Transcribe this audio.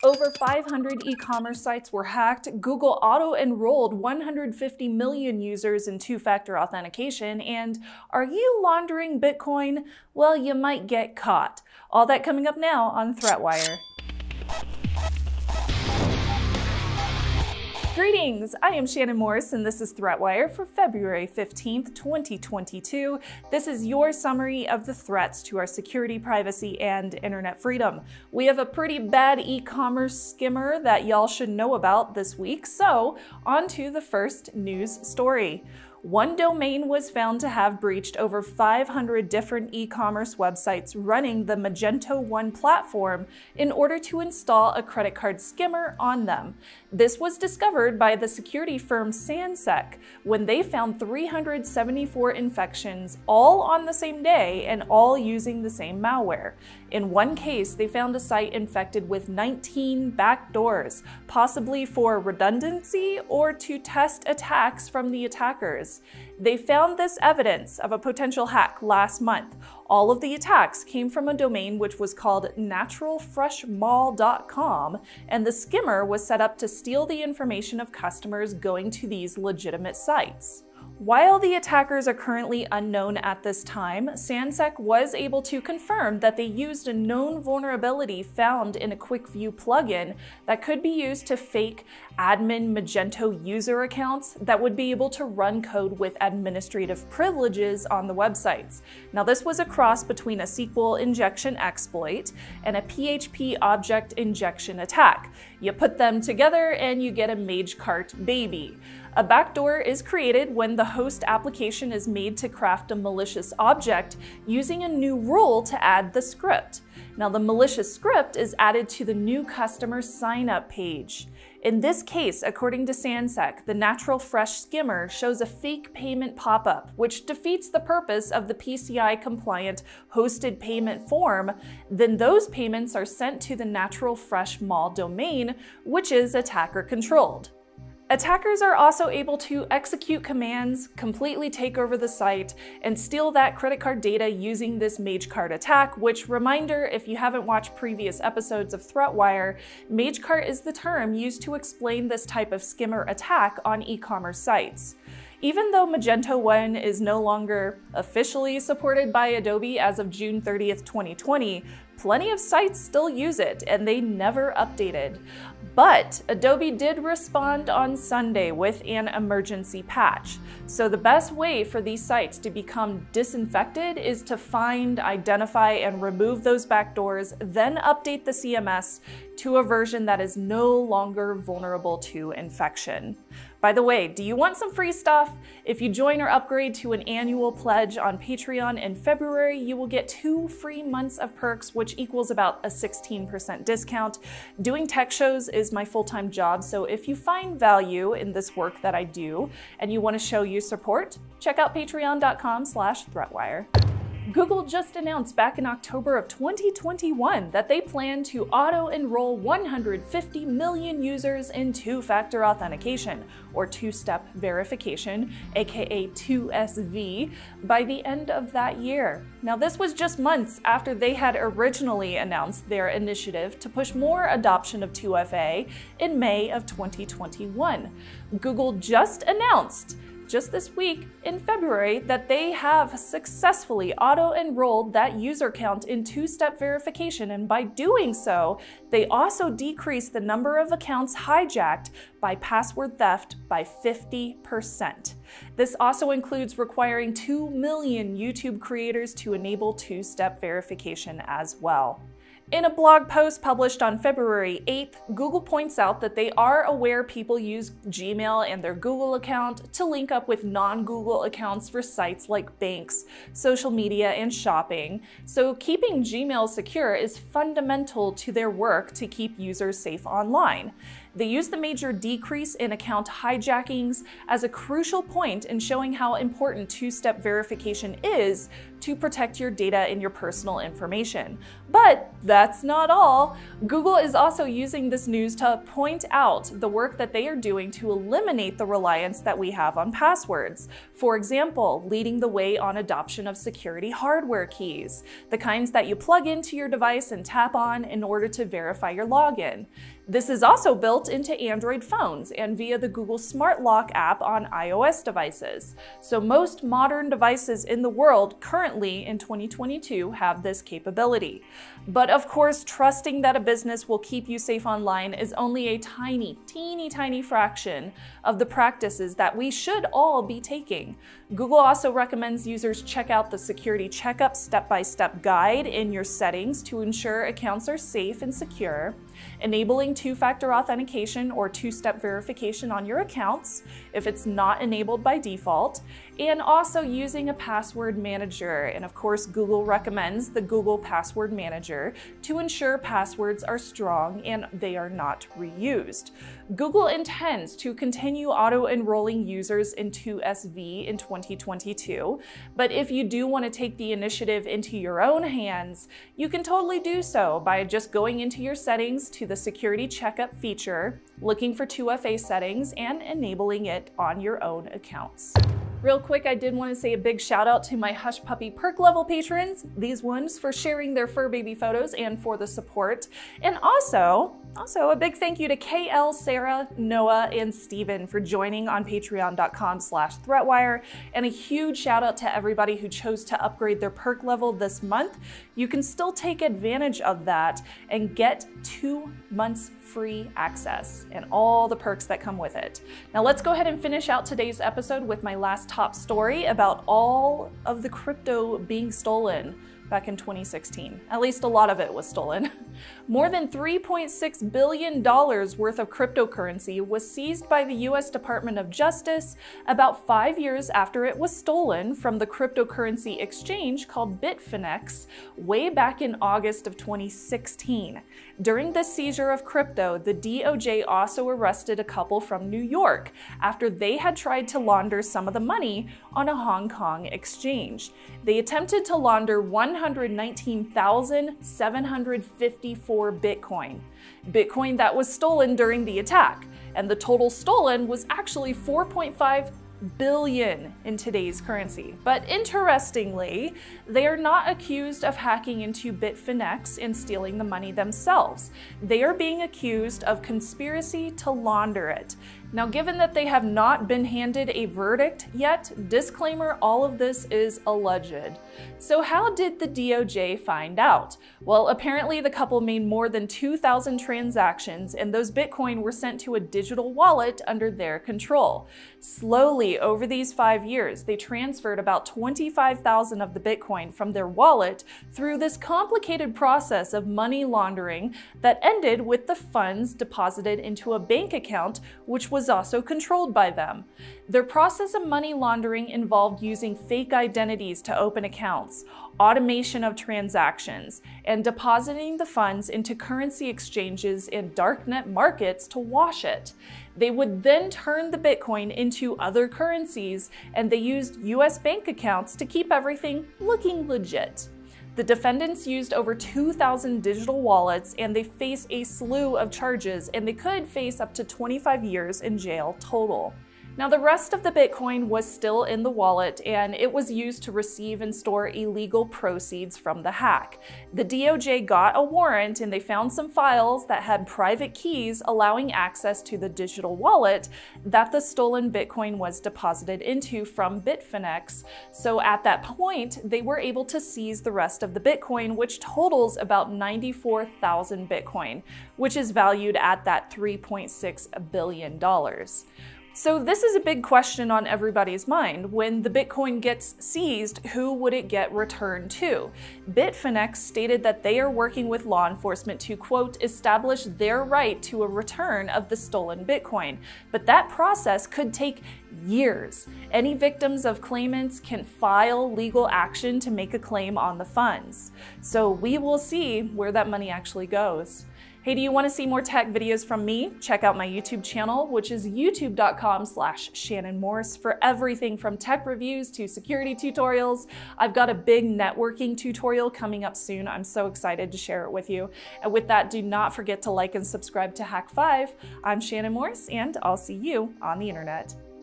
Over 500 e-commerce sites were hacked, Google auto-enrolled 150 million users in two-factor authentication, and are you laundering Bitcoin? Well, you might get caught. All that coming up now on ThreatWire. Greetings! I am Shannon Morse and this is ThreatWire for February 15th, 2022. This is your summary of the threats to our security, privacy, and internet freedom. We have a pretty bad e-commerce skimmer that y'all should know about this week, so on to the first news story. One domain was found to have breached over 500 different e-commerce websites running the Magento 1 platform in order to install a credit card skimmer on them. This was discovered by the security firm InfoSec when they found 374 infections all on the same day and all using the same malware. In one case, they found a site infected with 19 backdoors, possibly for redundancy or to test attacks from the attackers. They found this evidence of a potential hack last month. All of the attacks came from a domain which was called naturalfreshmall.com, and the skimmer was set up to steal the information of customers going to these legitimate sites. While the attackers are currently unknown at this time, InfoSec was able to confirm that they used a known vulnerability found in a quick view plugin that could be used to fake admin Magento user accounts that would be able to run code with administrative privileges on the websites. Now, this was a cross between a SQL injection exploit and a PHP object injection attack. You put them together and you get a Magecart baby. A backdoor is created when the host application is made to craft a malicious object using a new rule to add the script. Now, the malicious script is added to the new customer sign-up page. In this case, according to InfoSec, the Natural Fresh skimmer shows a fake payment pop-up, which defeats the purpose of the PCI-compliant hosted payment form. Then those payments are sent to the Natural Fresh Mall domain, which is attacker-controlled. Attackers are also able to execute commands, completely take over the site, and steal that credit card data using this Magecart attack, which, reminder, if you haven't watched previous episodes of ThreatWire, Magecart is the term used to explain this type of skimmer attack on e-commerce sites. Even though Magento 1 is no longer officially supported by Adobe as of June 30th, 2020, plenty of sites still use it, and they never updated. But Adobe did respond on Sunday with an emergency patch. So the best way for these sites to become disinfected is to find, identify, and remove those backdoors, then update the CMS to a version that is no longer vulnerable to infection. By the way, do you want some free stuff? If you join or upgrade to an annual pledge on Patreon in February, you will get 2 free months of perks, which equals about a 16% discount. Doing tech shows is my full-time job, so if you find value in this work that I do and you want to show your support, check out patreon.com/threatwire. Google just announced back in October of 2021 that they plan to auto-enroll 150 million users in two-factor authentication, or two-step verification, aka 2SV, by the end of that year. Now, this was just months after they had originally announced their initiative to push more adoption of 2FA in May of 2021. Google just announced just this week in February that they have successfully auto-enrolled that user count in two-step verification, and by doing so, they also decreased the number of accounts hijacked by password theft by 50%. This also includes requiring 2 million YouTube creators to enable two-step verification as well. In a blog post published on February 8th, Google points out that they are aware people use Gmail and their Google account to link up with non-Google accounts for sites like banks, social media, and shopping. So keeping Gmail secure is fundamental to their work to keep users safe online. They use the major decrease in account hijackings as a crucial point in showing how important two-step verification is to protect your data and your personal information. But that's not all. Google is also using this news to point out the work that they are doing to eliminate the reliance that we have on passwords. For example, leading the way on adoption of security hardware keys, the kinds that you plug into your device and tap on in order to verify your login. This is also built into Android phones and via the Google Smart Lock app on iOS devices. So most modern devices in the world currently in 2022 have this capability. But of course, trusting that a business will keep you safe online is only a teeny tiny fraction of the practices that we should all be taking. Google also recommends users check out the Security Checkup step-by-step guide in your settings to ensure accounts are safe and secure, enabling two-factor authentication or two-step verification on your accounts if it's not enabled by default, and also using a password manager. And of course, Google recommends the Google Password Manager to ensure passwords are strong and they are not reused. Google intends to continue auto-enrolling users into SV in 2022, but if you do want to take the initiative into your own hands, you can totally do so by just going into your settings to the Security Checkup feature, looking for 2FA settings, and enabling it on your own accounts. Real quick, I did want to say a big shout out to my Hush Puppy perk level patrons, these ones for sharing their fur baby photos and for the support. And also a big thank you to KL, Sarah, Noah, and Steven for joining on patreon.com/ThreatWire. And a huge shout out to everybody who chose to upgrade their perk level this month. You can still take advantage of that and get 2 months free access and all the perks that come with it. Now let's go ahead and finish out today's episode with my last top story about all of the crypto being stolen back in 2016. At least a lot of it was stolen. More than $3.6 billion worth of cryptocurrency was seized by the US Department of Justice about 5 years after it was stolen from the cryptocurrency exchange called Bitfinex way back in August of 2016. During the seizure of crypto, the DOJ also arrested a couple from New York after they had tried to launder some of the money on a Hong Kong exchange. They attempted to launder 119,754 Bitcoin. Bitcoin that was stolen during the attack, and the total stolen was actually 4.5 billion in today's currency. But interestingly, they are not accused of hacking into Bitfinex and stealing the money themselves. They are being accused of conspiracy to launder it. Now, given that they have not been handed a verdict yet, disclaimer, all of this is alleged. So how did the DOJ find out? Well, apparently the couple made more than 2,000 transactions, and those Bitcoin were sent to a digital wallet under their control. Slowly, over these 5 years, they transferred about 25,000 of the Bitcoin from their wallet through this complicated process of money laundering that ended with the funds deposited into a bank account, which was also controlled by them. Their process of money laundering involved using fake identities to open accounts, automation of transactions, and depositing the funds into currency exchanges and darknet markets to wash it. They would then turn the Bitcoin into other currencies, and they used US bank accounts to keep everything looking legit. The defendants used over 2,000 digital wallets, and they face a slew of charges, and they could face up to 25 years in jail total. Now, the rest of the Bitcoin was still in the wallet, and it was used to receive and store illegal proceeds from the hack. The DOJ got a warrant, and they found some files that had private keys allowing access to the digital wallet that the stolen Bitcoin was deposited into from Bitfinex. So at that point, they were able to seize the rest of the Bitcoin, which totals about 94,000 Bitcoin, which is valued at that $3.6 billion. So this is a big question on everybody's mind. When the Bitcoin gets seized, who would it get returned to? Bitfinex stated that they are working with law enforcement to, quote, establish their right to a return of the stolen Bitcoin. But that process could take years. Any victims of claimants can file legal action to make a claim on the funds. So we will see where that money actually goes. Hey, do you want to see more tech videos from me? Check out my YouTube channel, which is youtube.com/Shannon Morse, for everything from tech reviews to security tutorials. I've got a big networking tutorial coming up soon. I'm so excited to share it with you. And with that, do not forget to like and subscribe to Hack 5. I'm Shannon Morse, and I'll see you on the internet.